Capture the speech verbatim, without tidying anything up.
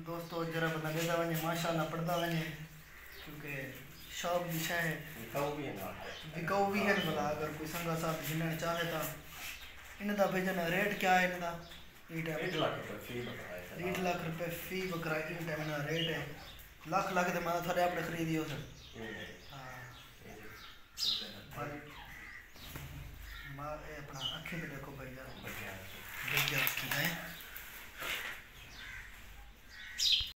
दोस्तों जरा बंदा देता वने माशाल्लाह पढ़ता वने क्योंकि शौक दिशा है विकाऊ भी है ना विकाऊ भी है भला अगर कोई संगा साहब जिन्हें चाहे तो इनका भेजना रेट क्या है इनका डेढ़ लाख रुपए फी बकरा है डेढ़ लाख रुपए फी बकरा इन टाइम ना रेट है लाख लाख तो मैं थोड़े आपने खरीदी हो सर हाँ मार अपना अखी देखो भाई यार बढ़िया बढ़िया